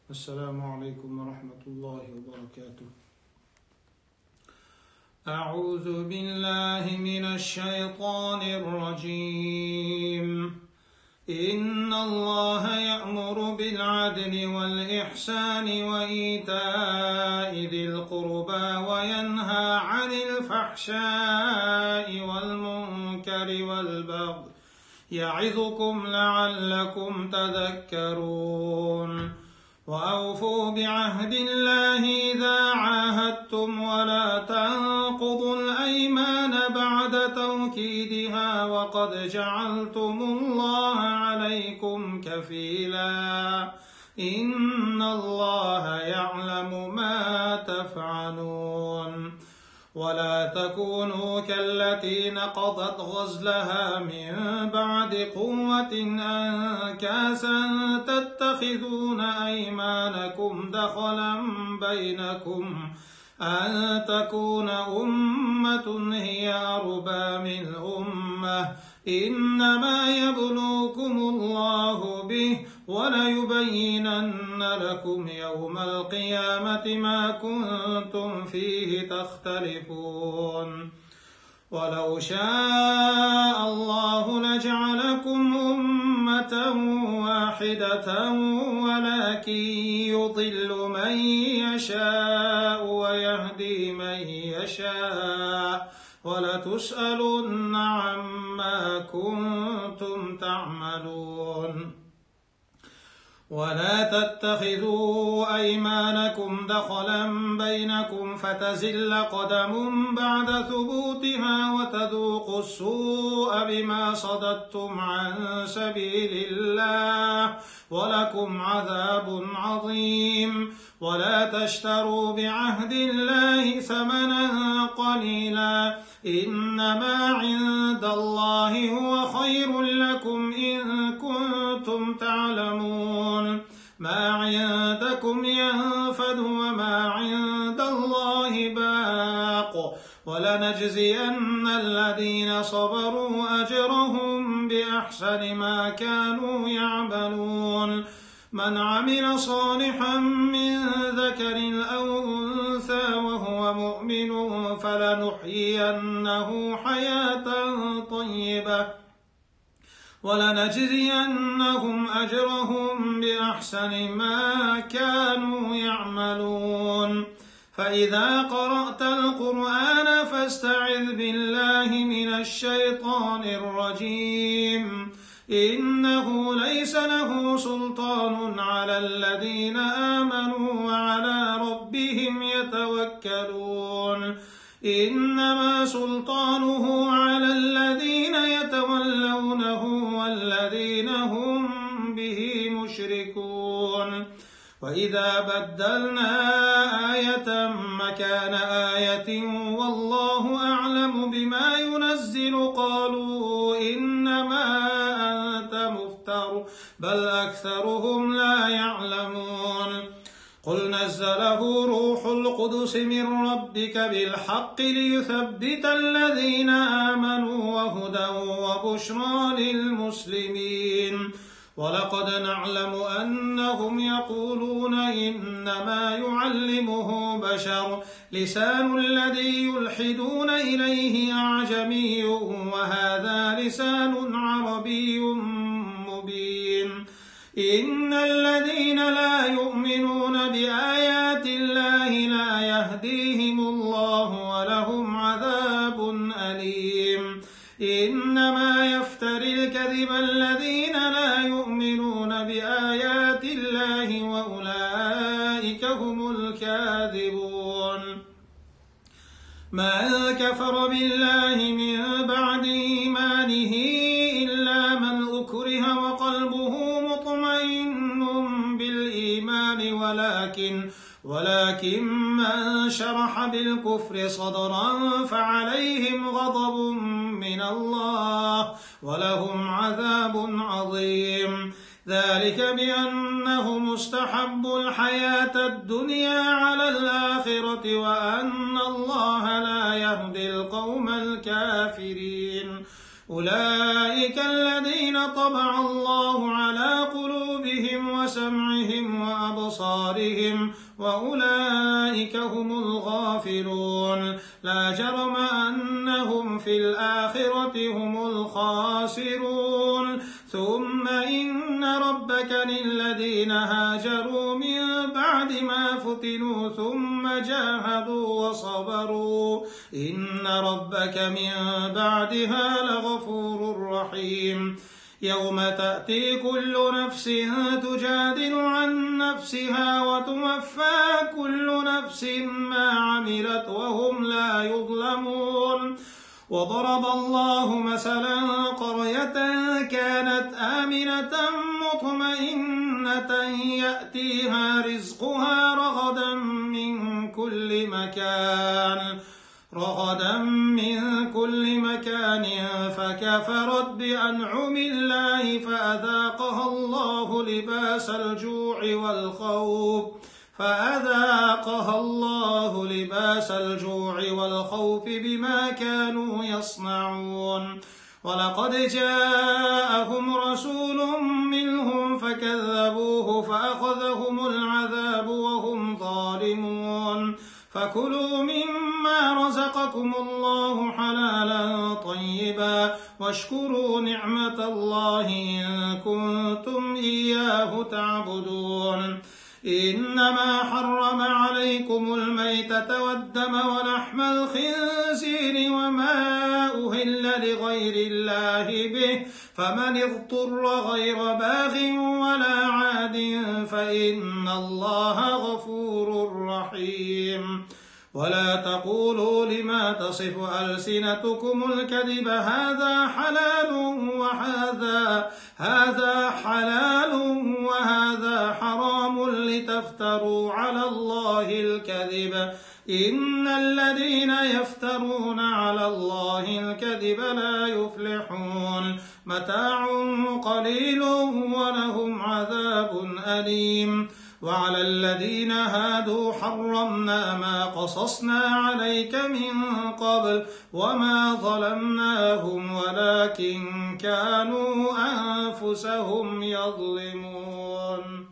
السلام عليكم ورحمة الله وبركاته. أعوذ بالله من الشيطان الرجيم. إن الله يأمر بالعدل والإحسان وإيتاء ذي القربى وينهى عن الفحشاء والمنكر والبغي يعظكم لعلكم تذكرون. وأوفوا بعهد الله إذا عاهدتم ولا تنقضوا الأيمان بعد توكيدها وقد جعلتم الله عليكم كفيلا إن الله يعلم ما تفعلون. ولا تكونوا كالتي نقضت غزلها من بعد قوة أنكاسا تتخذون أيمانكم دخلا بينكم أن تكون أمة هي أربى من أمة إنما يبلوكم الله به وليبينن لكم يوم القيامة ما كنتم فيه تختلفون. ولو شاء الله لجعلكم أمة واحدة ولكن يضل من يشاء ويهدي من يشاء ولتسألن عما كنتم تعملون. ولا تتخذوا أيمانكم دخلا بينكم فتزل قدم بعد ثبوتها وتذوقوا السوء بما صددتم عن سبيل الله ولكم عذاب عظيم. ولا تشتروا بعهد الله ثمنا قليلا إنما عند الله هو خير لكم إن كنتم تعلمون. ما عندكم ينفد وما عند الله باق ولنجزين الذين صبروا أجرهم بأحسن ما كانوا يعملون. من عمل صالحا من ذكر أو أنثى وهو مؤمن فلنحيينه حياة طيبة ولنجزينهم أجرهم بأحسن ما كانوا يعملون. فإذا قرأت القرآن فاستعذ بالله من الشيطان الرجيم. إنه ليس له سلطان على الذين آمنوا وعلى ربهم يتوكلون. إنما سلطانه على الذين يتولونه والذين هم به مشركون. وإذا بدلنا آية مكان آية والله أعلم بما ينزل قالوا إنما أنت مفتر بل أكثرهم لا يعلمون. قل نزله روح القدس من ربك بالحق ليثبت الذين آمنوا وهدى وبشرى للمسلمين. ولقد نعلم أنهم يقولون إنما يعلمه بشر لسان الذي يلحدون إليه أعجمي وهذا لسان عربي مبين. إن الذين لا يؤمنون بآيات الله لا يهديهم الله ولهم عذاب أليم. إنما يفتري الكذب الذين لا يؤمنون بآيات الله وأولئك هم الكاذبون. من كفر بالله من بعد إيمانه إلا من أكره وقلبه مطمئن بالإيمان ولكن من شرح بالكفر صدرا فعليهم غضب من الله ولهم عذاب عظيم. ذلك بأنهم استحبوا الحياة الدنيا على الآخرة وأن الله لا يهدي القوم الكافرين. أولئك الذين طبع الله على قلوبهم وسمعهم وأبصارهم خاسرون ثم إن ربك للذين هاجروا من بعد ما فتنوا ثم جاهدوا وصبروا إن ربك من بعدها لغفور رحيم يوم تأتي كل نفس تجادل عن نفسها وتوفى كل نفس ما عملت وهم لا يظلمون وضرب الله مثلا قرية كانت آمنة مطمئنة يأتيها رزقها رغدا من كل مكان فكفرت بأنعم الله فأذاقها الله لباس الجوع والخوف بما كانوا يصنعون ولقد جاءهم رسول منهم فكذبوه فأخذهم العذاب وهم ظالمون فكلوا مما رزقكم الله حلالا طيبا واشكروا نعمة الله إن كنتم إياه تعبدون إنما حرم عليكم الميتة والدم ولحم الخنزير وما أهل لغير الله به فمن اضطر غير باغ ولا عاد فإن الله غفور رحيم ولا تقولوا لما تصف ألسنتكم الكذب هذا حلال وهذا حرام لتفتروا على الله الكذب إن الذين يفترون على الله الكذب لا يفلحون متاع قليل ولهم عذاب أليم وعلى الذين هادوا حرمنا ما قصصنا عليك من قبل وما ظلمناهم ولكن كانوا أنفسهم يظلمون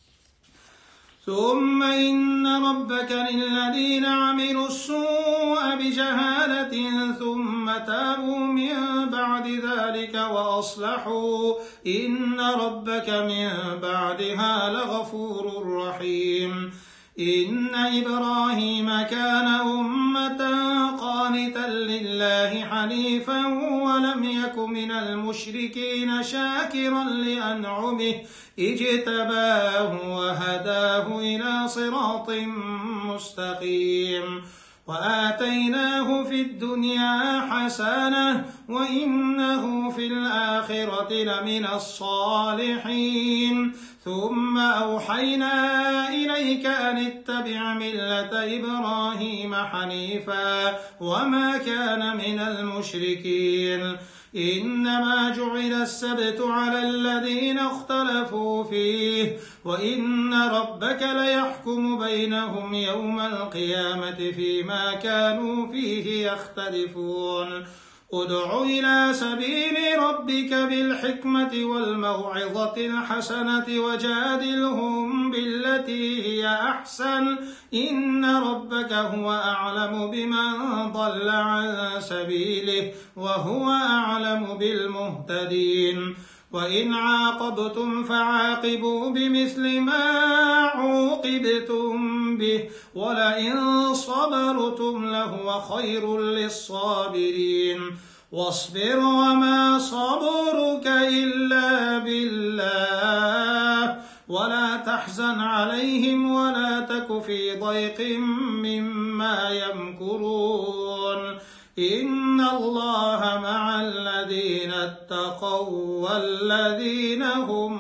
ثم إن ربك للذين عملوا السوء بجهالة ثم تابوا من بعد ذلك وأصلحوا إن ربك من بعدها لغفور رحيم إن إبراهيم كان أمة قانتا لله حنيفا ولم يك من المشركين شاكرا لأنعمه اجتباه وهداه إلى صراط مستقيم وآتيناه في الدنيا حسنة وإنه في الآخرة لمن الصالحين ثم أوحينا إليك أن اتبع ملة إبراهيم حنيفا وما كان من المشركين إنما جعل السبت على الذين اختلفوا فيه وإن ربك ليحكم بينهم يوم القيامة فيما كانوا فيه يختلفون ادع إلى سبيل ربك بالحكمة والموعظة الحسنة وجادلهم بالتي هي أحسن إن ربك هو أعلم بمن ضل عن سبيله وهو أعلم بالمهتدين وإن عاقبتم فعاقبوا بمثل ما عوقبتم به ولئن صبرتم لهو خير للصابرين واصبر وما صبرك إلا بالله ولا تحزن عليهم ولا تك في ضيق مما يمكرون إن الله مع الذين اتقوا والذين هم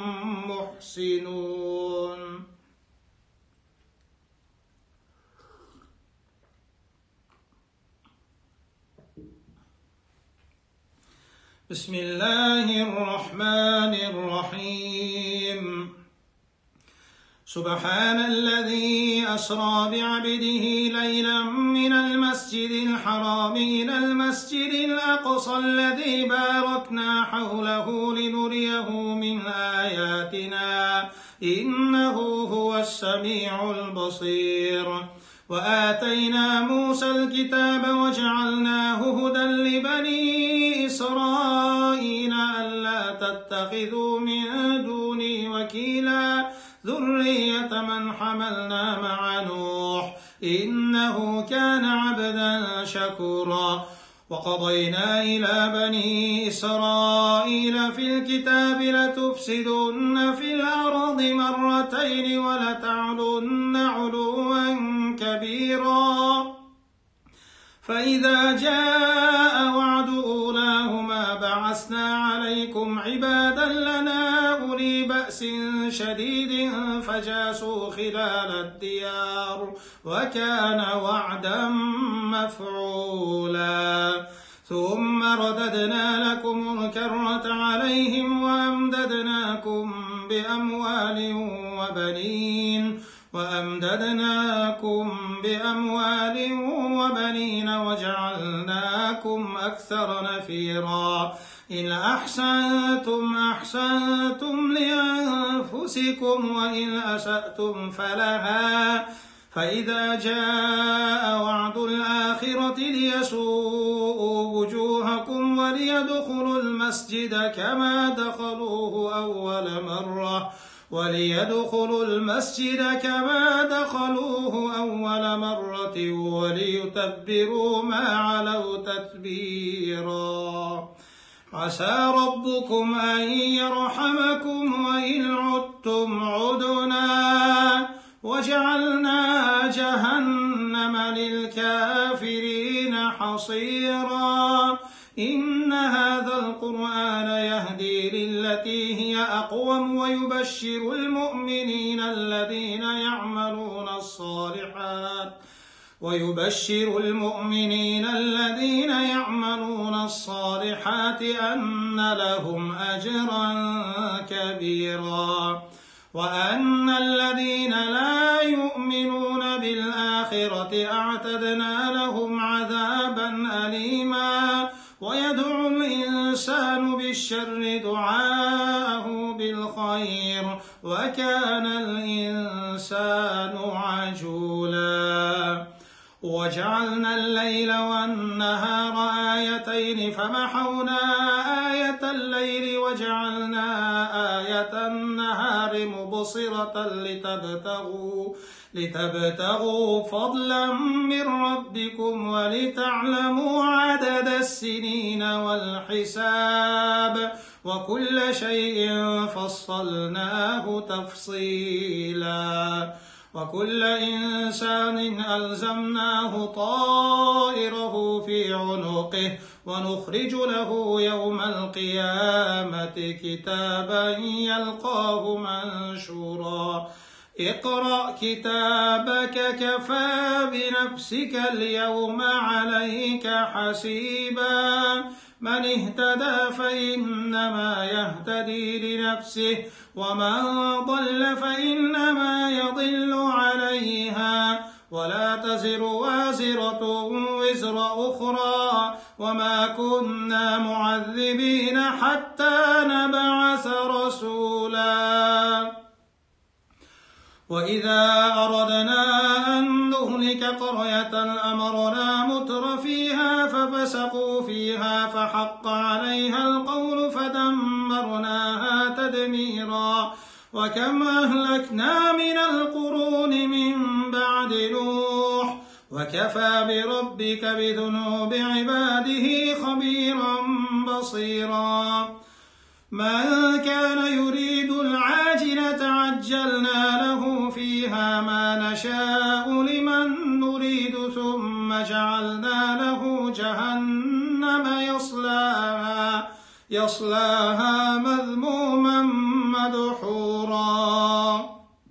محسنون بسم الله الرحمن الرحيم سبحان الذي أسرى بعبده ليلا من المسجد الحرام إلى المسجد الأقصى الذي باركنا حوله لنريه من آياتنا إنه هو السميع البصير وآتينا موسى الكتاب وجعلناه هدى لبني إسرائيل تتخذوا من دوني وكيلا ذرية من حملنا مع نوح إنه كان عبدا شكورا وقضينا إلى بني إسرائيل في الكتاب لتفسدن في الأرض مرتين ولتعلن علوا كبيرا فإذا جاء وعد أولاهما بعثنا عليكم عبادا لنا أولي بأس شديد فجاسوا خلال الديار وكان وعدا مفعولا ثم رددنا لكم الكرة عليهم وأمددناكم بأموال وبنين وجعلناكم أكثر نفيرا إن أحسنتم أحسنتم لأنفسكم وإن أسأتم فلها فإذا جاء وعد الآخرة ليسوءوا وجوهكم وليدخلوا المسجد كما دخلوه أول مرة وليتبروا ما علوا تتبيرا عسى ربكم أن يرحمكم وإن عدتم عدنا وجعلنا جهنم للكافرين حصيرا إن هذا القرآن يهدي للتي هي أقوم ويبشر المؤمنين الذين يعملون الصالحات أن لهم أجرا كبيرا وأن الذين لا يؤمنون بالآخرة أعتدنا لهم عذابا أليما ويدعو الإنسان بالشر دعاءه بالخير وكان الإنسان عجولا وجعلنا الليل والنهار آيتين فمحونا آية الليل وجعلنا آية النهار مبصرة لتبتغوا فضلا من ربكم ولتعلموا عدد السنين والحساب وكل شيء فصلناه تفصيلا وكل إنسان ألزمناه طائره في عنقه ونخرج له يوم القيامة كتابا يلقاه منشورا اقرأ كتابك كفى بنفسك اليوم عليك حسيبا من اهتدى فإنما يهتدي لنفسه ومن ضل فإنما يضل عليها ولا تزر وازرة وزر أخرى وما كنا معذبين حتى نبعث رسولا وإذا أردنا أن نهلك قرية أمرنا متر فيها ففسقوا فيها فحق عليها القول فدمرناها تدميرا وكم أهلكنا من القرون من بعد نوح وكفى بربك بذنوب عباده خبيرا بصيرا من كان يريد العاجلة عجلنا له فيها ما نشاء لمن نريد ثم جعلنا له جهنم يصلاها مذموما مدحورا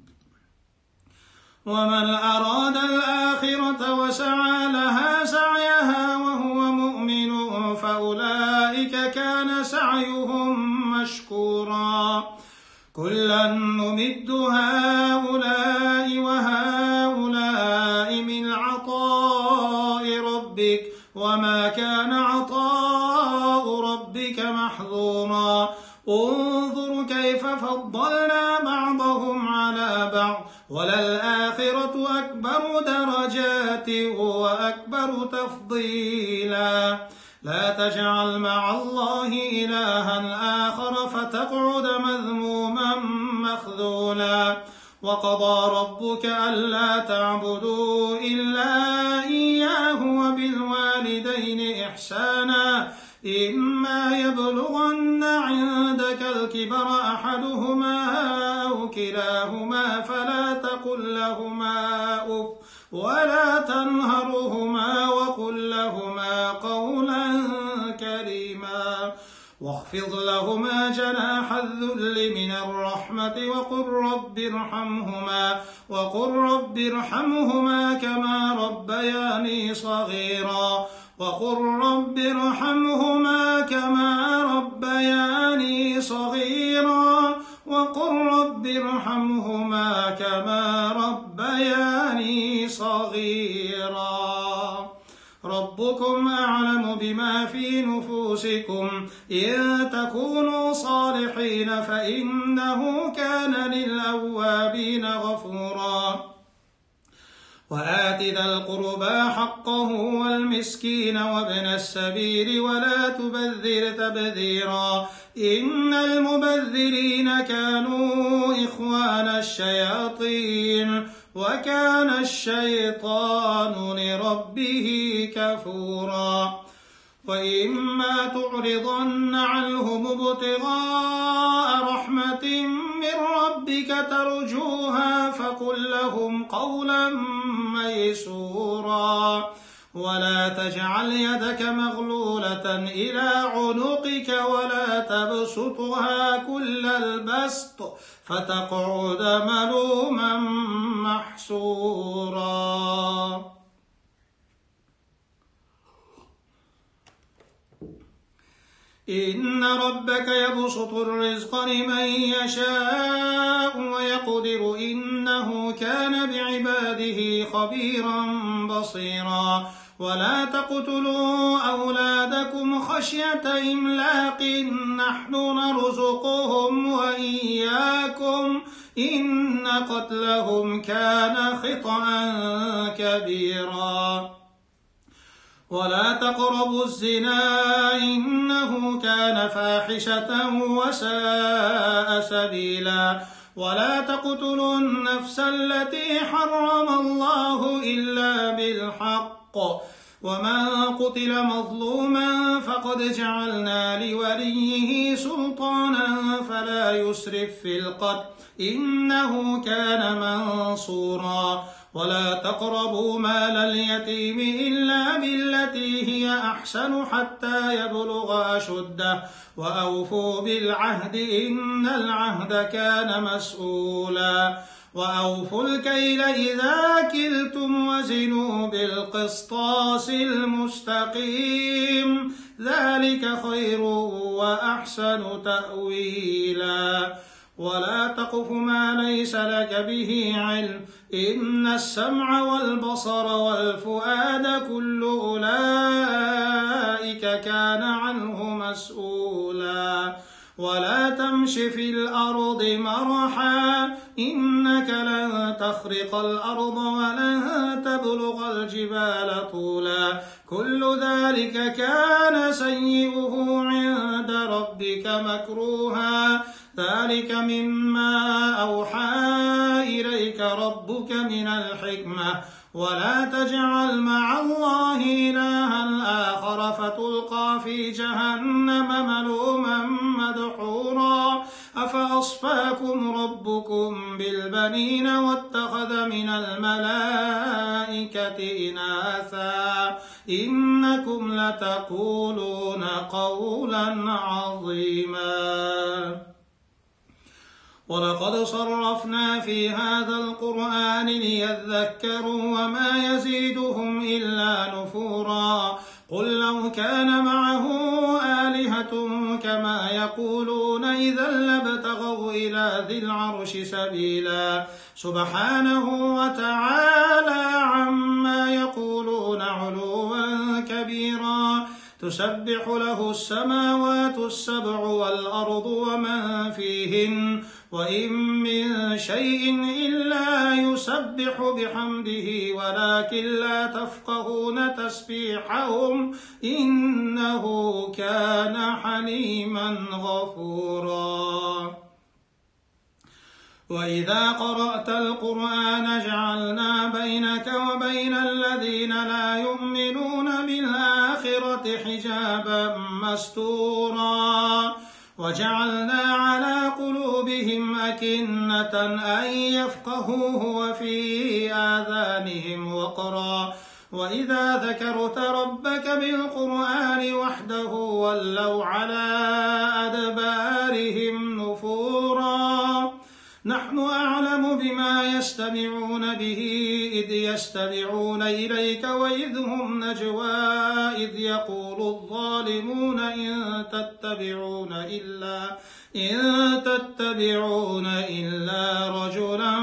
ومن أراد الآخرة وسعى لها سعيها وهو مؤمن فأولئك كان سعيهم مشكورا كلا نمد هؤلاء وهؤلاء من عطاء ربك وما كان عطاء ربك محظورا انظر كيف فضلنا بعضهم على بعض وللآخرة أكبر درجات وأكبر تفضيلا لا تجعل مع الله إلها آخر فتقعد مذموما مخذولا وقضى ربك ألا تعبدوا إلا إياه وبالوالدين إحسانا إما يبلغن عندك الكبر أحدهما أو كلاهما فلا تقل لهما أف ولا تنهرهما وقل لهما قولا كريما واخفض لهما جناح الذل من الرحمة وقل رب ارحمهما كما ربياني صغيرا ربكم أعلم بما في نفوسكم إن تكونوا صالحين فإنه كان للأوابين غفورا وآت ذا القربى حقه والمسكين وابن السبيل ولا تبذر تبذيرا إن المبذرين كانوا إخوان الشياطين وكان الشيطان لربه كفورا وإما تعرضن عنهم ابتغاء رحمة من ربك ترجوها فقل لهم قولا ميسورا ولا تجعل يدك مغلولة إلى عنقك ولا تبسطها كل البسط فتقعد ملوما محسورا إن ربك يبسط الرزق لمن يشاء ويقدر إنه كان بعباده خبيرا بصيرا ولا تقتلوا أولادكم خشية إملاق نحن نرزقهم وإياكم إن قتلهم كان خطأ كبيرا ولا تقربوا الزنا إنه كان فاحشة وساء سبيلا ولا تقتلوا النفس التي حرم الله إلا بالحق ومن قتل مظلوما فقد جعلنا لوليه سلطانا فلا يسرف في القتل إنه كان منصورا ولا تقربوا مال اليتيم إلا بالتي هي أحسن حتى يبلغ أشده وأوفوا بالعهد إن العهد كان مسؤولا وأوفوا الكيل إذا كلتم وزنوا بالقسطاس المستقيم ذلك خير وأحسن تأويلا ولا تقف ما ليس لك به علم إن السمع والبصر والفؤاد كل أولئك كان عنه مسؤولا ولا تمش في الأرض مرحا إنك لن تخرق الأرض ولن تبلغ الجبال طولا كل ذلك كان سيئه عند ربك مكروها ذلك مما أوحى إليك ربك من الحكمة ولا تجعل مع الله إلها آخر فتلقى في جهنم ملوما مدحورا أفأصفاكم ربكم بالبنين واتخذ من الملائكة إناثا إنكم لتقولون قولا عظيما ولقد صرفنا في هذا القرآن ليذكروا وما يزيدهم إلا نفورا قل لو كان معه آلهة كما يقولون إذا لابتغوا إلى ذي العرش سبيلا سبحانه وتعالى عما يقولون علوا كبيرا تسبح له السماوات السبع والأرض ومن فيهن وإن من شيء إلا يسبح بحمده ولكن لا تفقهون تسبيحهم إنه كان حليما غفورا. وإذا قرأت القرآن جعلنا بينك وبين الذين لا يؤمنون بالآخرة حجابا مستورا وجعلنا على قلوبهم أكنة أن يفقهوه وفي آذانهم وقرا وإذا ذكرت ربك بالقرآن وحده ولوا على أدبارهم نفورا. نحن أعلم بما يستمعون به إذ يستمعون إليك وإذ هم نجوى إذ يقول الظالمون إن تتبعون إلا رجلا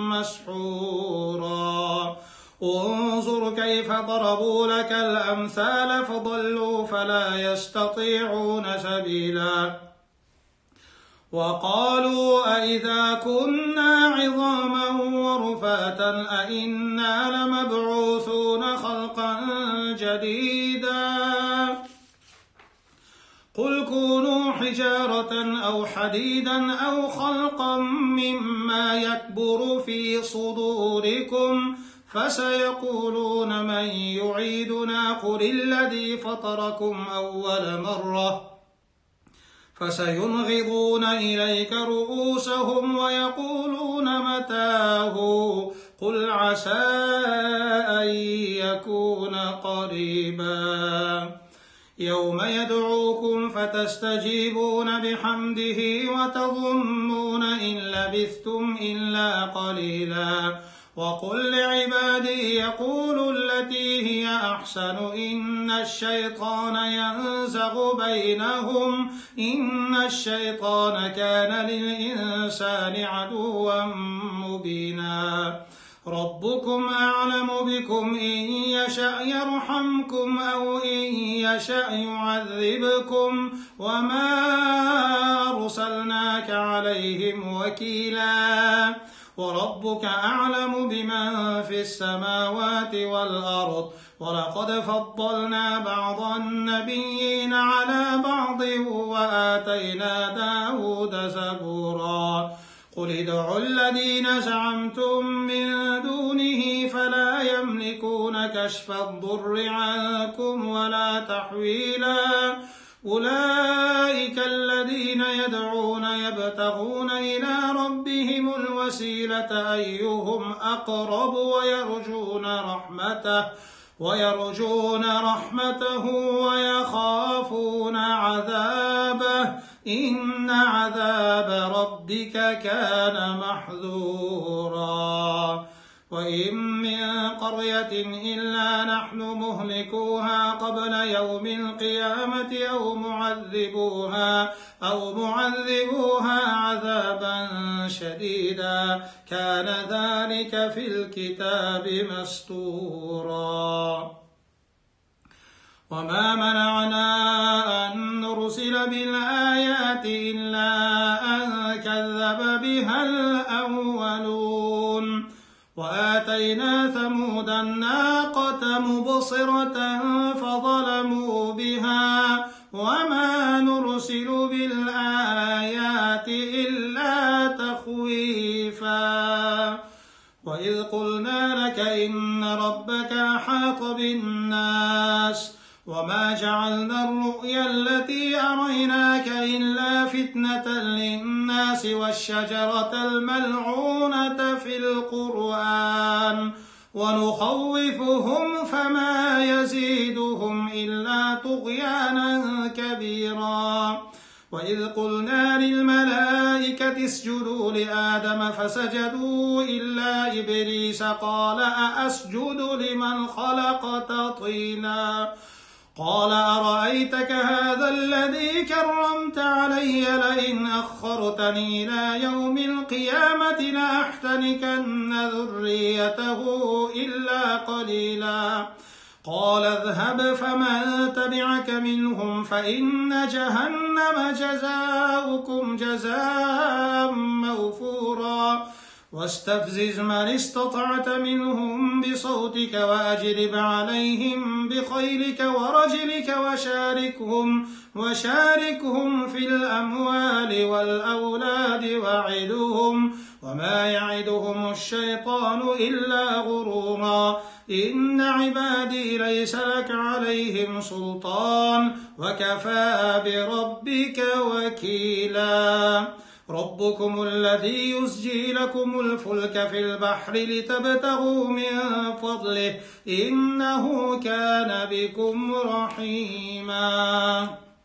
مسحورا. انظر كيف ضربوا لك الأمثال فضلوا فلا يستطيعون سبيلا. وقالوا أئذا كنا عظاما ورفاتا أئنا لمبعوثون خلقا جديدا قل كونوا حجارة أو حديدا أو خلقا مما يكبر في صدوركم فسيقولون من يعيدنا قل الذي فطركم أول مرة فسينغضون إليك رؤوسهم ويقولون متاه قل عسى أن يكون قريبا. يوم يدعوكم فتستجيبون بحمده وتظنون إن لبثتم إلا قليلا. وقل لعبادي يقولوا التي هي أحسن إن الشيطان ينزغ بينهم إن الشيطان كان للإنسان عدوا مبينا. ربكم أعلم بكم إن يشأ يرحمكم أو إن يشأ يعذبكم وما أرسلناك عليهم وكيلا. وربك أعلم بمن في السماوات والأرض ولقد فضلنا بعض النبيين على بعض وآتينا داود زبورا. قل ادعوا الذين زعمتم من دونه فلا يملكون كشف الضر عنكم ولا تحويلا. أولئك الذين يدعون يبتغون إلى ربهم الوسيلة أيهم أقرب ويرجون رحمته ويخافون عذابه إن عذاب ربك كان محذورا. وإن من قرية إلا نحن مهلكوها قبل يوم القيامة أو معذبوها عذابا شديدا كان ذلك في الكتاب مسطورا. وما منعنا أن نرسل بالآيات إلا أن كذب بها الأولون. وآتينا ثمود الناقة مبصرة فظلموا بها وما نرسل بالآيات إلا تخويفا. وإذ قلنا لك إن ربك أحاط بالناس وما جعلنا الرؤيا التي أريناك إلا فتنة للناس والشجرة الملعونة في القرآن ونخوفهم فما يزيدهم إلا طغيانا كبيرا. وإذ قلنا للملائكة اسجدوا لآدم فسجدوا إلا إبليس قال أأسجد لمن خلقت طينا قال أرأيتك هذا الذي كرمت علي لئن أخرتني إلى يوم القيامة لأحتنكن ذريته إلا قليلا. قال اذهب فمن تبعك منهم فإن جهنم جزاؤكم جزاء موفورا واستفزز من استطعت منهم بصوتك وأجلب عليهم بخيلك ورجلك وشاركهم في الأموال والأولاد وعدهم وما يعدهم الشيطان إلا غرورا إن عبادي ليس لك عليهم سلطان وكفى بربك وكيلا ربكم الذي يزجي لكم الفلك في البحر لتبتغوا من فضله إنه كان بكم رحيما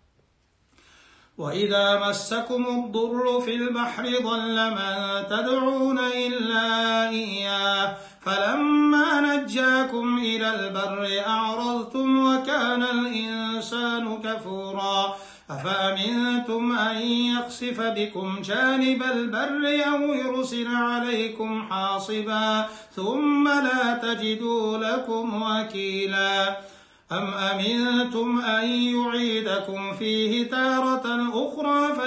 وإذا مسكم الضر في البحر ضل من تدعون إلا إياه فلما نجاكم إلى البر أعرضتم وكان الإنسان كفورا أفأمنتم أن يخسف بكم جانب البر أو يرسل عليكم حاصبا ثم لا تجدوا لكم وكيلا أم أمنتم أن يعيدكم فيه تارة أخرى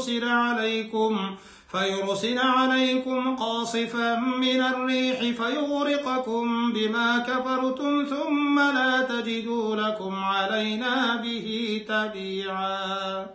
فيرسل عليكم قاصفا من الريح فيغرقكم بما كفرتم ثم لا تجدوا لكم علينا به تبيعا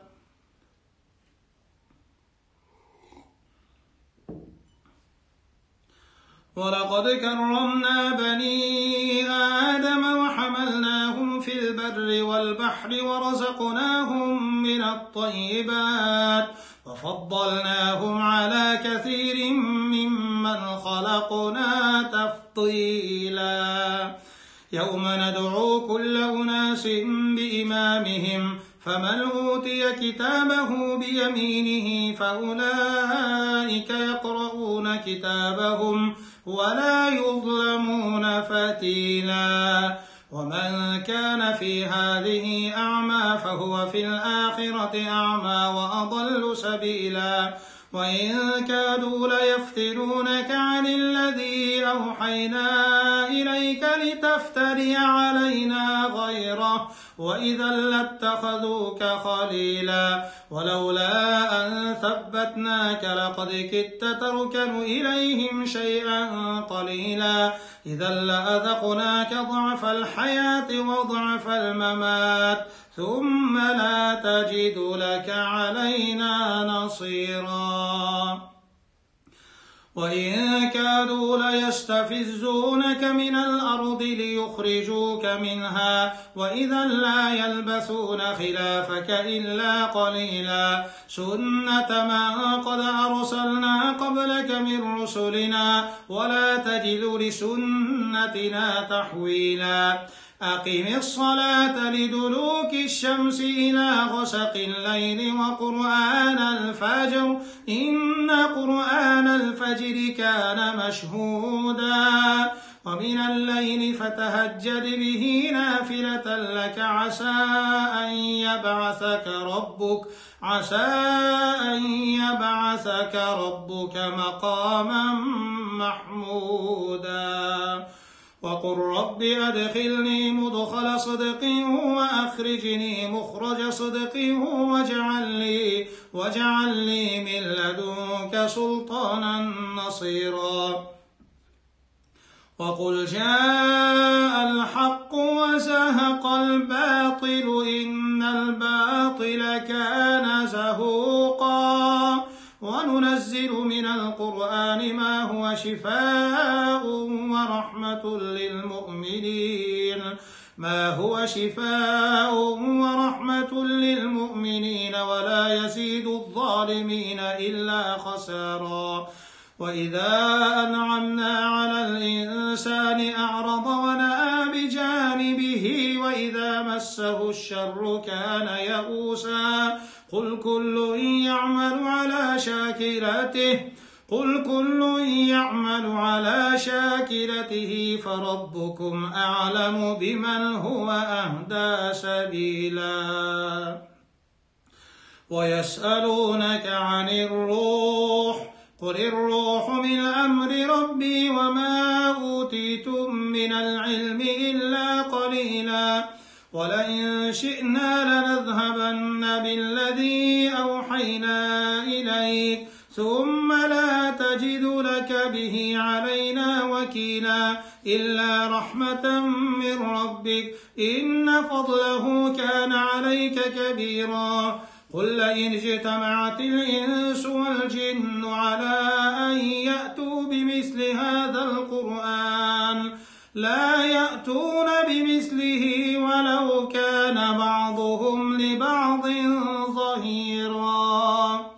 ولقد كرمنا بني آدم وحملناهم في البر والبحر ورزقناهم من الطيبات وفضلناهم على كثير ممن خلقنا تفضيلا يوم ندعو كل أناس بإمامهم فمن أوتي كتابه بيمينه فأولئك يقرؤون كتابهم ولا يظلمون فتيلا ومن كان في هذه أعمى فهو في الآخرة أعمى وأضل سبيلا وإن كادوا ليفتنونك عن الذي أوحينا إليك لتفتري علينا غيره وإذا لاتخذوك خليلا ولولا أن ثبتناك لقد كدت تركن إليهم شيئا قليلا إذا لأذقناك ضعف الحياة وضعف الممات ثم لا تجد لك علينا نصيرا وإن كادوا ليستفزونك من الأرض ليخرجوك منها وإذا لا يلبثون خلافك إلا قليلا سنة من قد أرسلنا قبلك من رسلنا ولا تجد لسنتنا تحويلا أقم الصلاة لدلوك الشمس إلى غسق الليل وقرآن الفجر إن قرآن الفجر كان مشهودا ومن الليل فتهجد به نافلة لك عسى أن يبعثك ربك مقاما محمودا وقل رب أدخلني مدخل صدق وأخرجني مخرج صدق واجعل لي من لدنك سلطانا نصيرا وقل جاء الحق وزهق الباطل إن الباطل كان زهوقا وننزل من القرآن ما هو شفاء ورحمة للمؤمنين ولا يزيد الظالمين إلا خسارا وإذا أنعمنا على الإنسان أعرض ونأى بجانبه وإذا مسه الشر كان يئوسا قل كل يعمل على شاكلته فربكم أعلم بمن هو أهدى سبيلا ويسألونك عن الروح قل الروح من أمر ربي وما أوتيتم من العلم إلا قليلا ولئن شئنا لنذهبن بالذي أوحينا إليك ثم لا تجد لك به علينا وكيلا إلا رحمة من ربك إن فضله كان عليك كبيرا قل لئن اجتمعت الإنس والجن على أن يأتوا بمثل هذا القرآن لا يأتون بمثله ولو كان بعضهم لبعض ظهيرا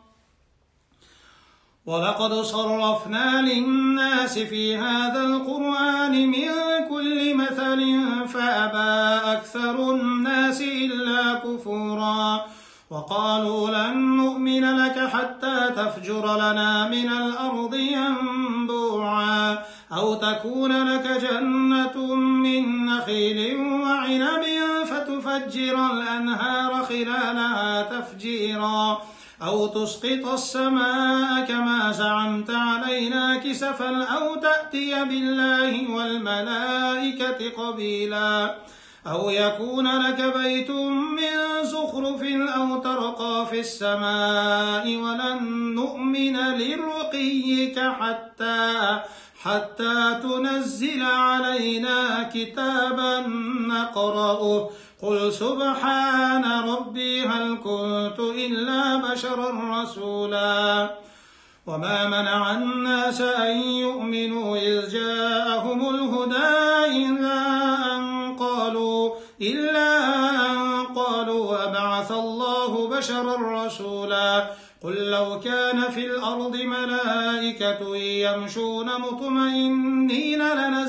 ولقد صرفنا للناس في هذا القرآن من كل مثل فأبى أكثر الناس إلا كفورا وقالوا لن نؤمن لك حتى تفجر لنا من الأرض ينبوعا أو تكون لك جنة من نخيل وعنب فتفجر الأنهار خلالها تفجيرا أو تسقط السماء كما زعمت علينا كسفا أو تأتي بالله والملائكة قبيلا أو يكون لك بيت من زخرف أو ترقى في السماء ولن نؤمن لرقيك حتى تنزل علينا كتابا نقرأه قل سبحان ربي هل كنت إلا بشرا رسولا وما منع الناس أن يؤمنوا إذ جاءهم الهدى إلا أن قالوا أبعث الله بشرا رسولا قل لو كان في الأرض ملائكة يمشون مطمئنين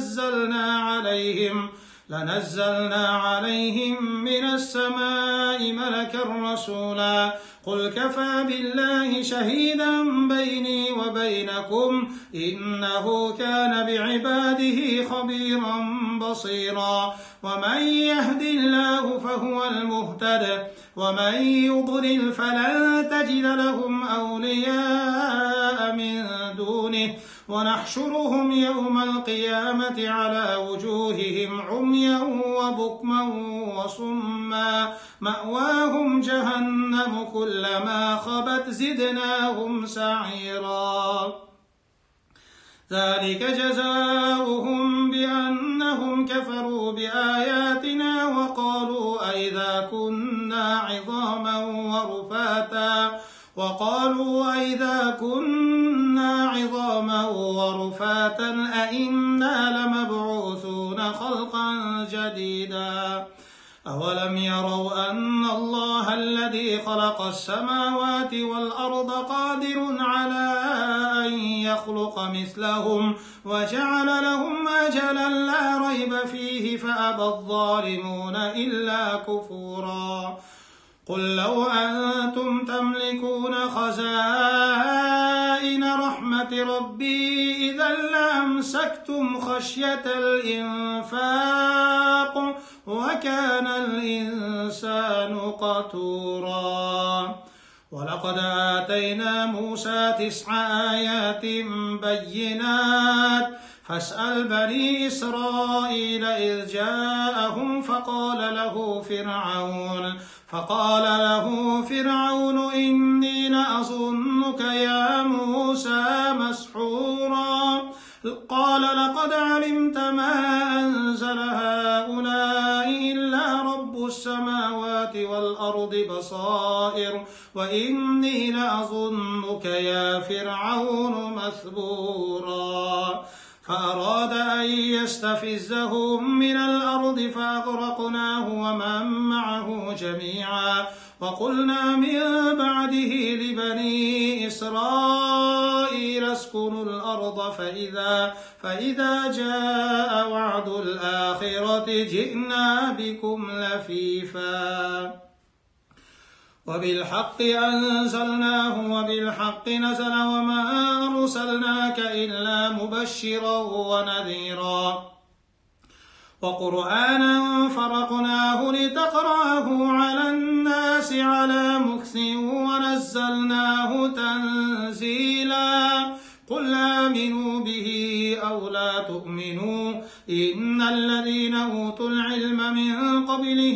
لنزلنا عليهم من السماء ملكا رسولا قل كفى بالله شهيدا بيني وبينكم إنه كان بعباده خبيرا بصيرا ومن يهد الله فهو المهتد ومن يضلل فلن تجد لهم أولياء من دونه ونحشرهم يوم القيامة على وجوههم عميا وبكما وصما مأواهم جهنم كلما خبت زدناهم سعيرا ذلك جزاؤهم بأنهم كفروا بآياتنا وقالوا أئذا كنا عظاما ورفاتا أئنا لمبعوثون خلقا جديدا أولم يروا أن الله الذي خلق السماوات والأرض قادر على أن يخلق مثلهم وجعل لهم أجلا لا ريب فيه فأبى الظالمون إلا كفورا قل لو أنتم تملكون خزائن رحمة ربي إذا لأمسكتم خشية الإنفاق وكان الإنسان قتورا ولقد آتينا موسى 9 آيات بينات فاسأل بني إسرائيل إذ جاءهم فقال له فرعون إني لأظنك يا موسى مسحورا قال لقد علمت ما أنزل هؤلاء إلا رب السماوات والأرض بصائر وإني لأظنك يا فرعون مثبورا فأراد أن يستفزهم من الأرض فأغرقناه ومن معه جميعا وقلنا من بعده لبني إسرائيل اسكنوا الأرض فإذا جاء وعد الآخرة جئنا بكم لفيفا وبالحق أنزلناه وبالحق نزل وما أرسلناك إلا مبشرا ونذيرا وقرآنا فرقناه لتقرأه على الناس على مكث ونزلناه تنزيلا قل آمنوا به أو لا تؤمنوا إن الذين أوتوا العلم من قبله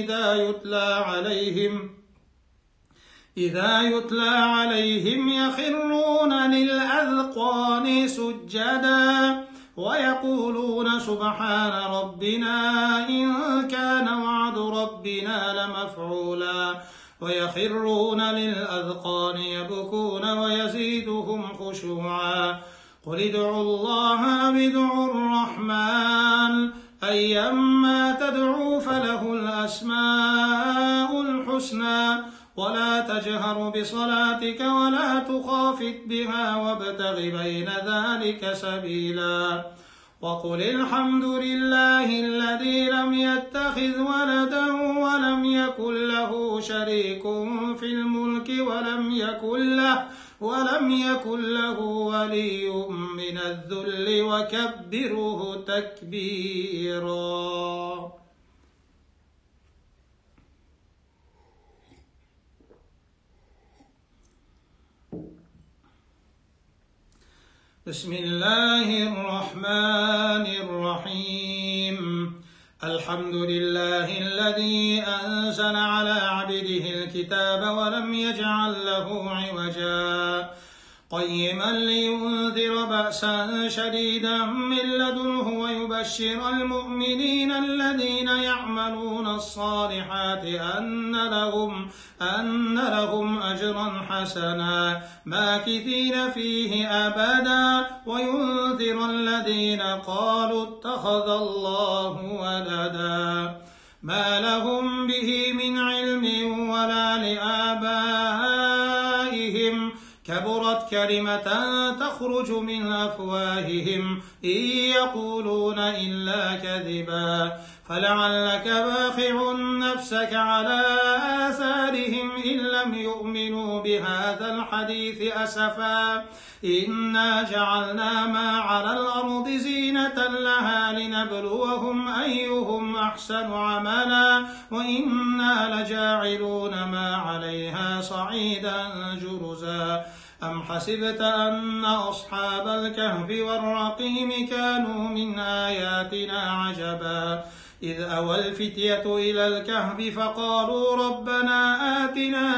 إذا يتلى عليهم يخرون للأذقان سجدا ويقولون سبحان ربنا إن كان وعد ربنا لمفعولا ويخرون للأذقان يبكون ويزيدهم خشوعا قل ادعوا الله أو ادعوا الرحمن أيما تدعوا فله الأسماء الحسنى ولا تجهر بصلاتك ولا تخافت بها وابتغ بين ذلك سبيلا وقل الحمد لله الذي لم يتخذ ولدا ولم يكن له شريك في الملك ولم يكن له ولي من الذل وكبره تكبيرا. بسم الله الرحمن الرحيم الحمد لله الذي أنزل على عبده الكتاب ولم يجعل له عوجا قيما لينذر بأسا شديدا من لدنه ويبشر المؤمنين الذين يعملون الصالحات أن لهم أجرا حسنا ماكثين فيه أبدا وينذر الذين قالوا اتخذ الله ولدا ما لهم به من علم ولا لآبائهم كبرت كلمة تخرج من أفواههم إن يقولون إلا كذبا فلعلك باخع نفسك على آثارهم إن لم يؤمنوا بهذا الحديث أسفا إنا جعلنا ما على الأرض زينة لها لنبلوهم أيهم أحسن عملا وإنا لجاعلون ما عليها صعيدا جرزا أم حسبت أن أصحاب الكهف والرقيم كانوا من آياتنا عجبا إذ أوى الفتية إلى الكهف فقالوا ربنا آتنا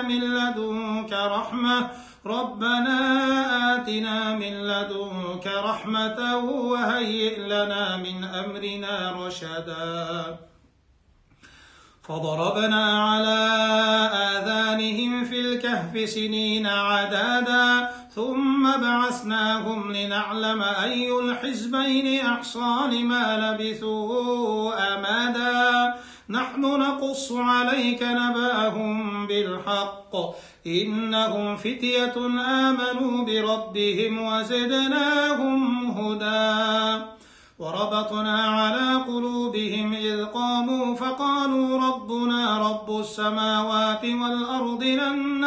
من لدنك رحمة وهيئ لنا من أمرنا رشدا فضربنا على آذانهم في الكهف سنين عدادا ثم بعثناهم لنعلم أي الحزبين أحصى لما لبثوا أمدا نحن نقص عليك نبأهم بالحق إنهم فتية آمنوا بربهم وزدناهم هدى وربطنا على قلوبهم إذ قاموا فقالوا ربنا رب السماوات والأرض لن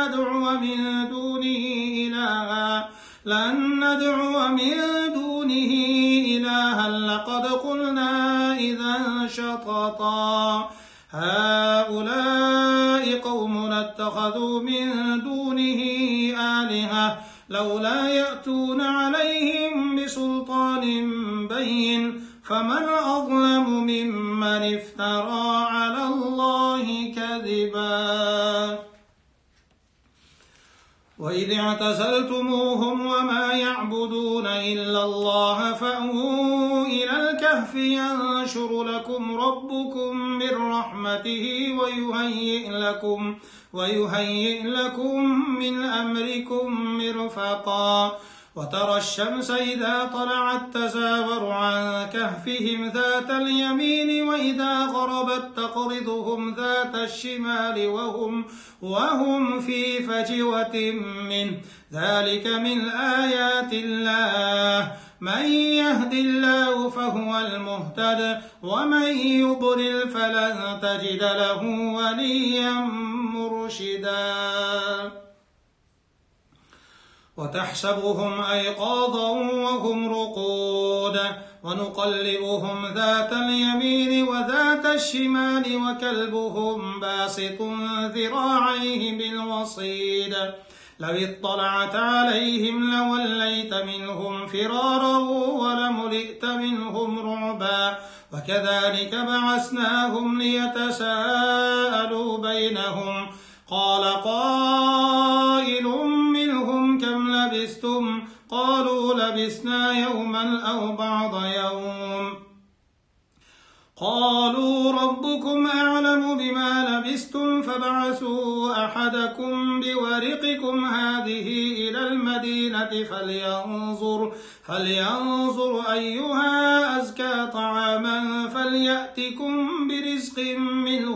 ندعو من دونه إلها لقد قلنا إذا شططا هؤلاء قومنا اتخذوا من دونه آلهة لولا يأتون عليهم بسلطان بين فمن أظلم ممن افترى على الله كذبا وإذ اعتزلتموهم وما يعبدون إلا الله فأووا إلى الكهف ينشر لكم ربكم من رحمته ويهيئ لكم من أمركم مرفقا وترى الشمس إذا طلعت تزاور عن كهفهم ذات اليمين وإذا غربت تقرضهم ذات الشمال وهم في فجوة منه ذلك من آيات الله من يهد الله فهو المهتد ومن يضلل فلن تجد له وليا مرشدا وتحسبهم أيقاظا وهم رقود ونقلبهم ذات اليمين وذات الشمال وكلبهم باسط ذراعيه بالوصيد لو اطلعت عليهم لوليت منهم فرارا ولملئت منهم رعبا وكذلك بعثناهم ليتساءلوا بينهم قال قائل منهم كم لبثتم قالوا لبثنا يوما أو بعض يوم قالوا ربكم أعلم بما لبثتم فابعثوا أحدكم بورقكم هذه إلى المدينة فلينظر أيها أزكى طعاما فليأتكم برزق منه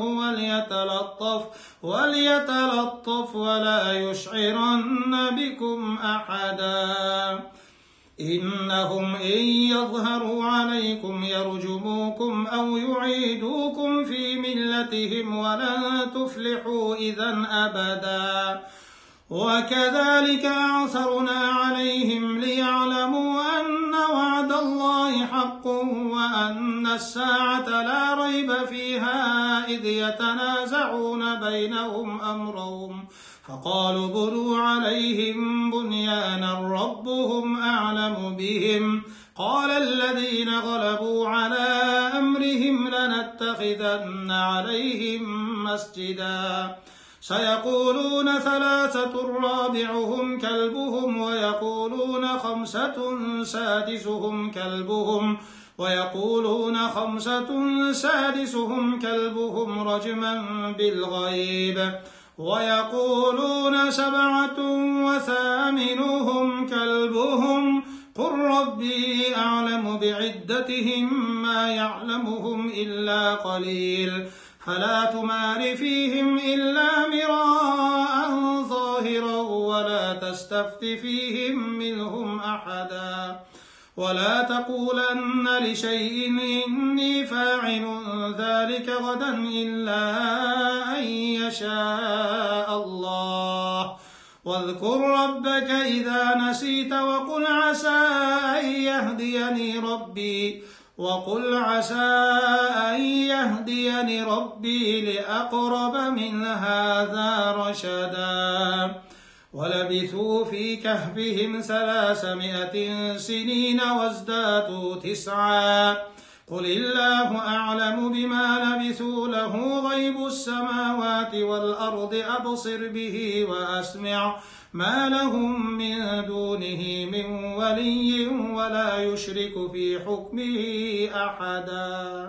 وليتلطف ولا يشعرن بكم أحدا إنهم إن يظهروا عليكم يرجموكم أو يعيدوكم في ملتهم ولن تفلحوا إذا أبدا وكذلك أعثرنا عليهم ليعلموا أن وعد الله حق وأن الساعة لا ريب فيها إذ يتنازعون بينهم أمرهم فقالوا بنوا عليهم بنيانا ربهم أعلم بهم قال الذين غلبوا على أمرهم لنتخذن عليهم مسجدا سيقولون ثلاثة رابعهم كلبهم ويقولون خمسة سادسهم كلبهم رجما بالغيب ويقولون 7 وثامنهم كلبهم قل ربي أعلم بعدتهم ما يعلمهم إلا قليل فلا تمار فيهم إلا مراء ظاهرا ولا تستفت فيهم منهم أحدا ولا تقولن لشيء إني فاعل ذلك غدا إلا أن يشاء الله واذكر ربك إذا نسيت وقل عسى أن يهديني ربي لأقرب من هذا رشدا ولبثوا في كهفهم 300 سنين وازدادوا 9 قل الله أعلم بما لبثوا له غيب السماوات والأرض أبصر به وأسمع ما لهم من دونه من ولي ولا يشرك في حكمه أحدا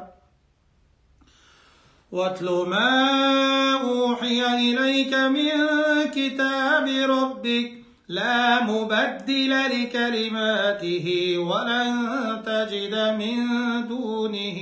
واتل ما أوحي إليك من كتاب ربك لا مبدل لكلماته ولن تجد من دونه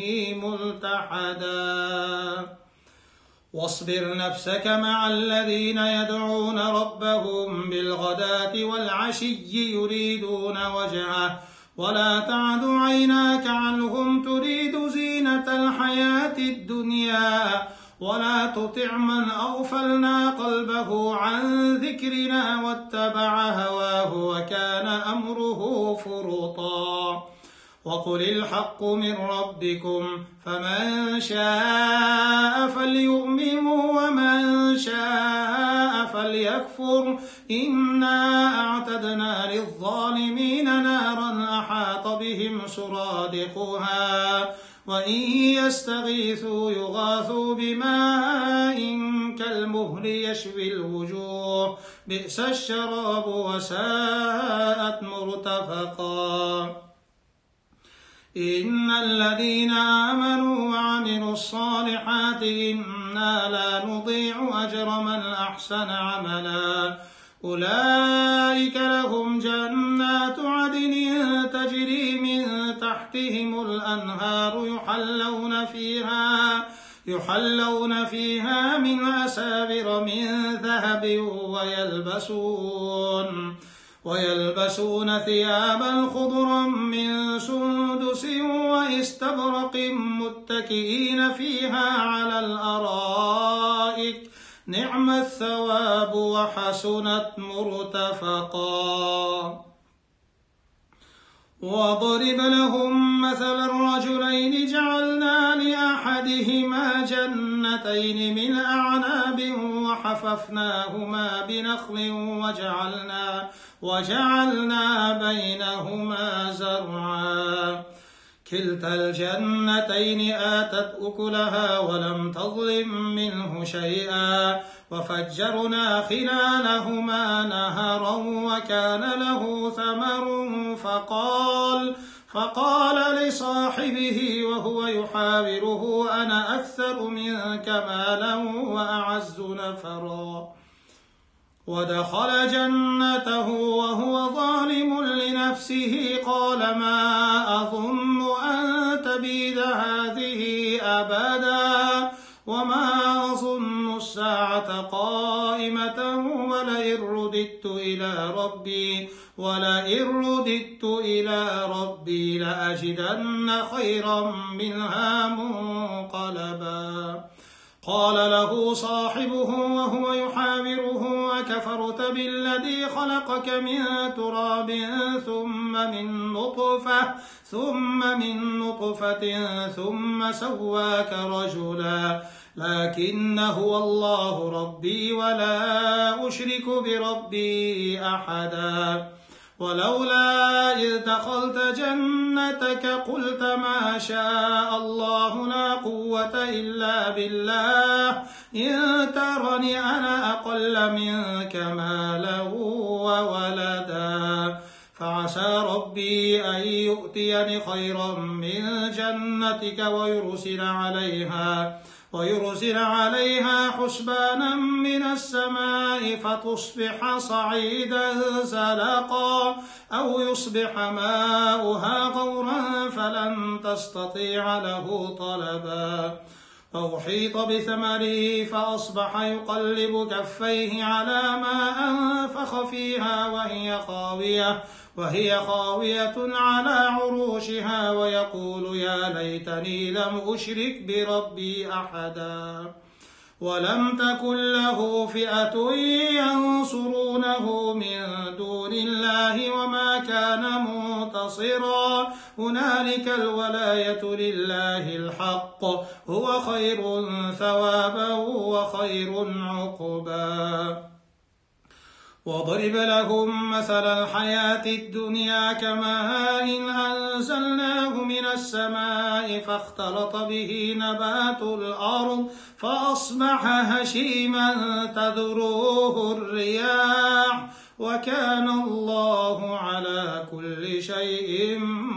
ملتحدا واصبر نفسك مع الذين يدعون ربهم بالغداة والعشي يريدون وجهه ولا تعد عيناك عنهم تريد زينة الحياة الدنيا ولا تطع من أغفلنا قلبه عن ذكرنا واتبع هواه وكان أمره فرطا وقل الحق من ربكم فمن شاء فليؤمن ومن شاء فليكفر إنا أعتدنا للظالمين نارا أحاط بهم سرادقها وإن يستغيثوا يغاثوا بماء كالمهل يشوي الوجوه بئس الشراب وساءت مرتفقا إن الذين آمنوا وعملوا الصالحات إنا لا نضيع أجر من أحسن عملا أولئك لهم جنات عدن تجري من تحتهم الأنهار يحلون فيها من أساور من ذهب ويلبسون ثيابا خضرا من سندس واستبرق متكئين فيها على الأرائك نعم الثواب وحسنت مرتفقا واضرب لهم مثل الرجلين جعلنا لأحدهما جنتين من أعناب وحففناهما بنخل وجعلنا بينهما زرعا كلتا الجنتين آتت أكلها ولم تظلم منه شيئا وفجرنا خلالهما نهرا وكان له ثمر فقال لصاحبه وهو يحاوره أنا أكثر منك مالا وأعز نفرا ودخل جنته وهو ظالم لنفسه قال ما أظن أن تبيد هذه أبدا وما أظن الساعة قائمة ولئن رددت إلى ربي لأجدن خيرا منها منقلبا قال له صاحبه وهو يحاوره أكفرت بالذي خلقك من تراب ثم من نطفة ثم سواك رجلا لكن هو الله ربي ولا أشرك بربي أحدا ولولا إذ دخلت جنتك قلت ما شاء الله لا قوة إلا بالله إن ترني أنا أقل منك مالا وولدا فعسى ربي أن يؤتيني خيرا من جنتك ويرسل عليها حسبانا من السماء فتصبح صعيدا زلقا أو يصبح ماؤها غورا فلن تستطيع له طلبا فأحيط بثمره فأصبح يقلب كفيه على ما أنفق فيها وهي خاوية على عروشها ويقول يا ليتني لم أشرك بربي أحدا ولم تكن له فئة ينصرونه من دون الله وما كان منتصرا هنالك الولاية لله الحق هو خير ثوابا وخير عقبا واضرب لهم مثل الحياة الدنيا كماء أنزلناه من السماء فاختلط به نبات الأرض فأصبح هشيما تذروه الرياح وكان الله على كل شيء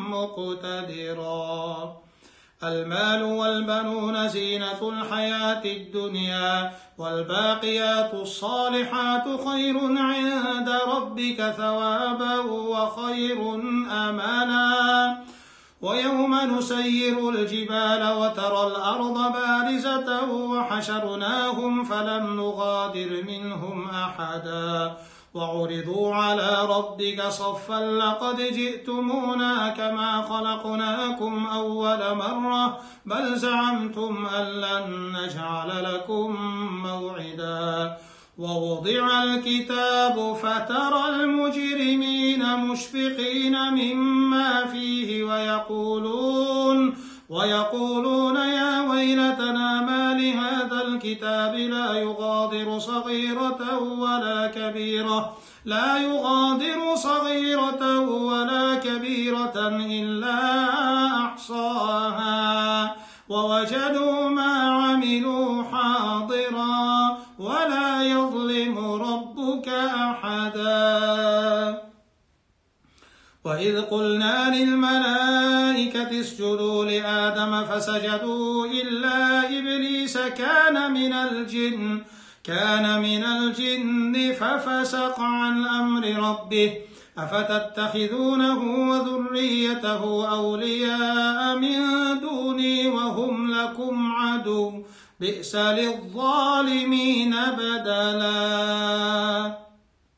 مقتدرا المال والبنون زينة الحياة الدنيا والباقيات الصالحات خير عند ربك ثوابا وخير أمانا ويوم نسير الجبال وترى الأرض بارزة وحشرناهم فلم نغادر منهم أحدا وعرضوا على ربك صفا لقد جئتمونا كما خلقناكم أول مرة بل زعمتم أن لن نجعل لكم موعدا ووضع الكتاب فترى المجرمين مشفقين مما فيه ويقولون يا ويلتنا ما لهذا الكتاب لا يغادر صغيرة ولا كبيرة إلا أحصاها ووجدوا ما عملوا حاضرا ولا يظلم ربك أحدا وإذ قلنا للملائكة اسجدوا لآدم فسجدوا إلا إبليس كان من الجن ففسق عن أمر ربه أفتتخذونه وذريته أولياء من دوني وهم لكم عدو بئس للظالمين بدلا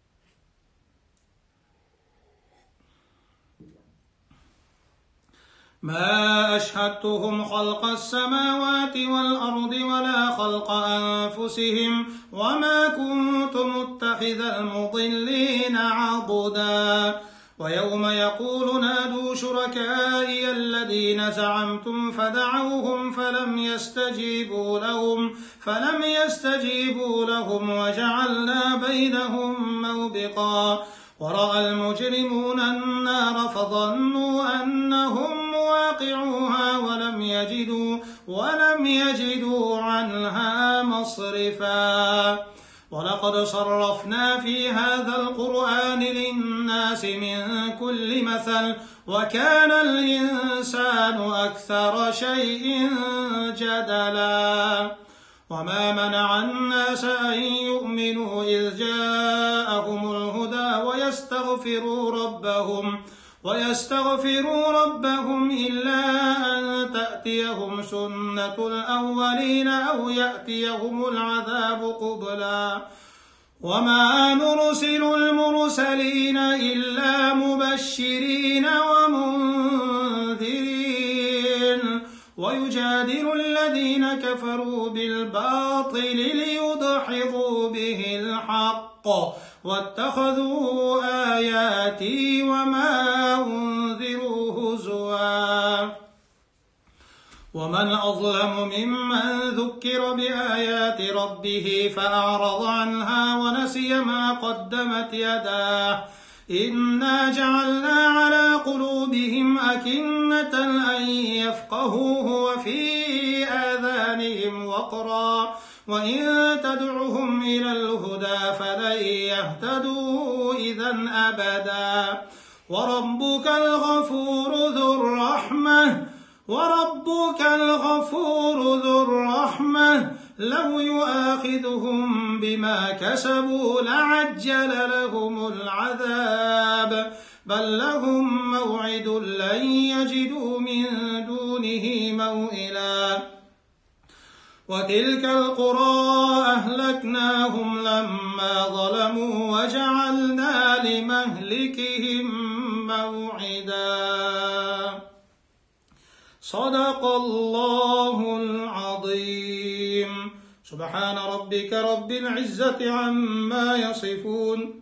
ما أشهدتهم خلق السماوات والأرض ولا خلق أنفسهم وما كنت متخذ المضلين عضدا ويوم يقول نادوا شركائي الذين زعمتم فدعوهم فلم يستجيبوا لهم وجعلنا بينهم موبقا ورأى المجرمون النار فظنوا أنهم مواقعوها ولم يجدوا عنها مصرفا ولقد صرفنا في هذا القرآن للناس من كل مثل وكان الإنسان أكثر شيء جدلا وما منع الناس أن يؤمنوا إذ جاءهم الهدى ويستغفروا ربهم إلا أن تأتيهم سنة الأولين أو يأتيهم العذاب قبلا وما نرسل المرسلين إلا مبشرين ومنذرين ويجادل الذين كفروا بالباطل ليدحضوا به الحق واتخذوا آياتي وما أنذروا هزوا ومن أظلم ممن ذكر بآيات ربه فأعرض عنها ونسي ما قدمت يداه إنا جعلنا على قلوبهم أكنة أن يفقهوه وفي آذانهم وقرا وإن تدعهم إلى الهدى فلن يهتدوا إذا أبدا وربك الغفور ذو الرحمة لو يؤاخذهم بما كسبوا لعجل لهم العذاب بل لهم موعد لن يجدوا من دونه موئلا وتلك القرى أهلكناهم لما ظلموا وجعلنا لمهلكهم موعدا صدق الله العظيم سبحان ربك رب العزة عما يصفون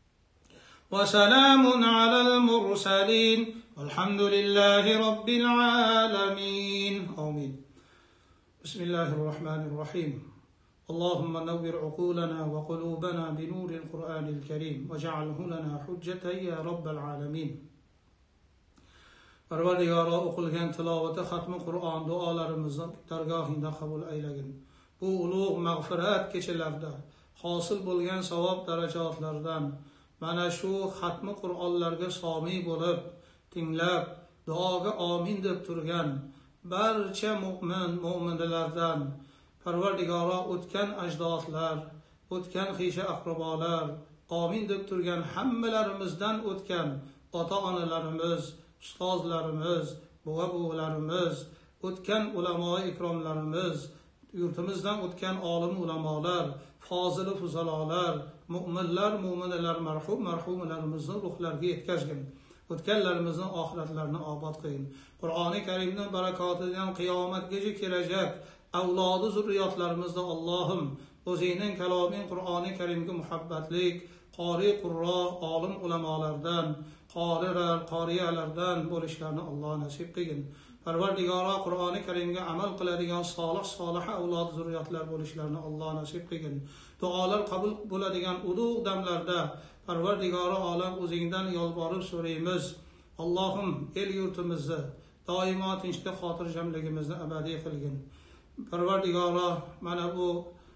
وسلام على المرسلين والحمد لله رب العالمين آمين بسم الله الرحمن الرحيم اللهم نور عقولنا وقلوبنا بنور القرآن الكريم واجعله لنا حجة يا رب العالمين Parvardigoro o'qilgan tilovati xatmi Qur'on duolarimizni dargohingda qabul aylagin. Bu ulug' mag'firat kechalarida hosil bo'lgan savob darajotlardan mana shu xatmi Qur'onlarga somiy bo'lib, tinglab, duoga amin deb turgan barcha mu'minlardan Parvardigoro o'tgan ajdodlar, o'tgan xisha aqrobolar, amin deb turgan hammalarimizdan o'tgan ota-onalarimiz, ustozlarimiz, buva-buvilarimiz, o'tgan ulamo ikromlarimiz, yurtimizdan o'tgan olim ulamolar, fozil fuzalolar, mu'minlar, mu'minalar, marhumlarimizni ruhlariga yetkazgin. O'tganlarimizning oxiratlarini obod qilgin. Qur'oni Karimning barakotidan qiyomatgacha kelajak avlodi zurriyotlarimizda Allohim o'zingning kaloming Qur'oni Karimga muhabbatlik, qori qurro, olim ulamolardan, qoriyalardan bo'lishlarini Alloh nasib qilgin. Parvardigoro Qur'oni Karimga amal qiladigan solih avlod zurriyotlar bo'lishlarini Alloh nasib qilgin. Duolar qabul bo'ladigan ulug' damlarda Parvardigoro olam o'zingdan yolborib so'raymiz. Allohim el yurtimizni doimo tinchlik xotirjamligimizni abadiy qilgin. Parvardigoro mana bu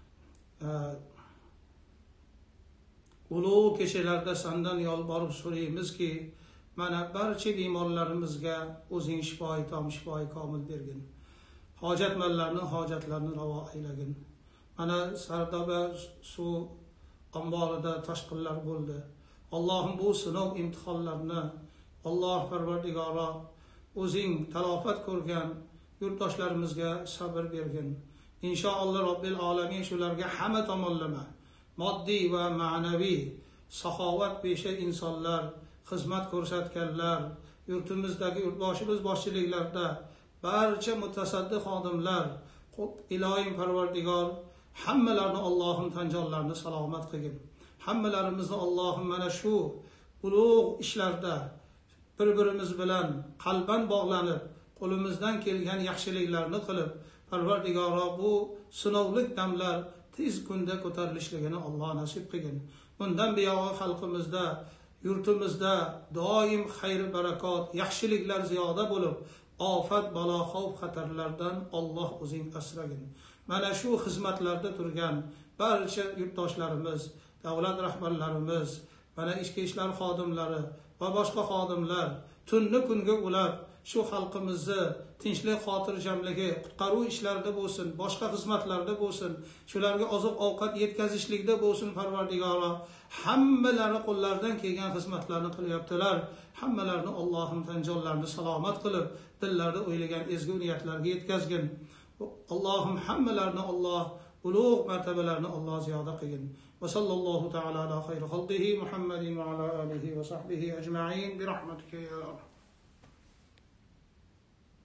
ulug' kechalarda sendan yolborib so'raymizki, mana barcha bemorlarimizga o'zing shifoi tom, shifoi komil bergin. Hojatmanlarning hojatlarini ravo aylagin. Mana Sardoba suv omborida toshqinlar bo'ldi. Allohim bu sinov imtihonlarni Alloh Parvardigoro o'zing talofat ko'rgan yurtdoshlarimizga sabr bergin. Inshaalloh Robbil alamin shularga hamma tomonlama moddiy va ma'naviy saxovat pesha insonlar, xizmat ko'rsatganlar, yurtimizdagi yurtboshimiz boshchiliklarda barcha mutasaddi xodimlar, ilohim Parvardigor hammalarni Allohim tan jonlarini salomat qilgin. Hammalarimizni Allohim mana shu ulug' ishlarda bir-birimiz bilan qalban bog'lanib, qo'limizdan kelgan yaxshiliklarni qilib, Parvardigoro bu sinovlik damlar tez kunda ko'tarilishligini Alloh nasib qilgin. Bundan buyog'i xalqimizda, yurtimizda doim xayr, barakot, yaxshiliklar ziyoda bo'lib, ofat, balo, xavf, xatarlardan Alloh o'zing asragin. Mana shu xizmatlarda turgan barcha yurtdoshlarimiz, davlat rahbarlarimiz, mana ichki ishlar xodimlari va boshqa xodimlar tunni kunga ulab shu xalqimizni tinchlik, xotirjamligi, qutqaruv ishlarida bo'lsin, boshqa xizmatlarda bo'lsin, shularga oziq ovqat yetkazishlikda bo'lsin, Parvardigoro hammalari qo'llaridan kelgan xizmatlarni qilyaptilar. Hammalarini Allohim tanjonlarini salomat qilib, dillarida o'ylagan ezgu niyatlarga yetkazgin. Allohim hammalarini Alloh ulug' martabalarni Alloh ziyoda qilgin. Va sallallohu ta'ala ala xayri xalqihi Muhammadin va ala alihi va sahbihi ajma'in bi rahmatika ya